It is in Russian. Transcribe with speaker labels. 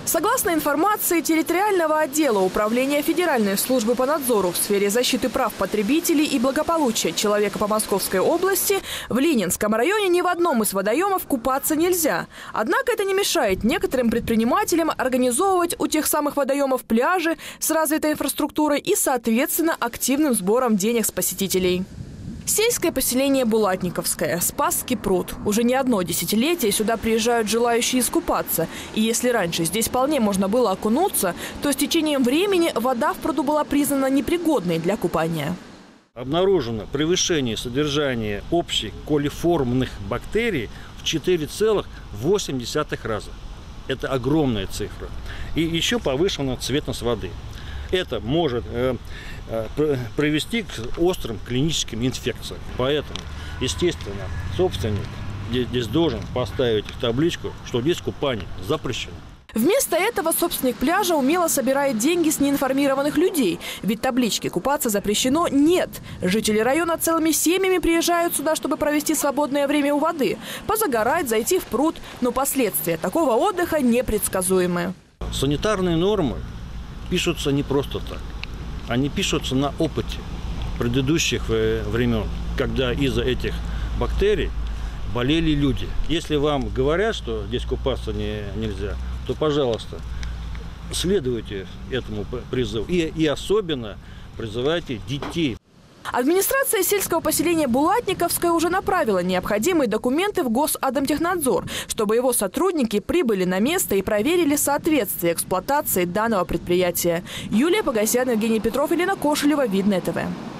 Speaker 1: Согласно информации территориального отдела Управления Федеральной службы по надзору в сфере защиты прав потребителей и благополучия человека по Московской области, в Ленинском районе ни в одном из водоемов купаться нельзя. Однако это не мешает некоторым предпринимателям организовывать у тех самых водоемов пляжи с развитой инфраструктурой и, соответственно, активным сбором денег с посетителей. Сельское поселение Булатниковское, Спасский пруд. Уже не одно десятилетие сюда приезжают желающие искупаться. И если раньше здесь вполне можно было окунуться, то с течением времени вода в пруду была признана непригодной для купания.
Speaker 2: Обнаружено превышение содержания общих колиформных бактерий в 4,8 раза. Это огромная цифра. И еще повышена цветность воды. Это может привести к острым клиническим инфекциям. Поэтому, естественно, собственник здесь должен поставить табличку, что здесь купание запрещено.
Speaker 1: Вместо этого собственник пляжа умело собирает деньги с неинформированных людей. Ведь таблички «Купаться запрещено» нет. Жители района целыми семьями приезжают сюда, чтобы провести свободное время у воды, позагорать, зайти в пруд. Но последствия такого отдыха непредсказуемы.
Speaker 2: Санитарные нормы пишутся не просто так. Они пишутся на опыте предыдущих времен, когда из-за этих бактерий болели люди. Если вам говорят, что здесь купаться нельзя, то, пожалуйста, следуйте этому призыву. И особенно призывайте детей.
Speaker 1: Администрация сельского поселения Булатниковское уже направила необходимые документы в Госатомтехнадзор, чтобы его сотрудники прибыли на место и проверили соответствие эксплуатации данного предприятия. Юлия Погосян, Евгений Петров, Елена Кошелева, Видное ТВ.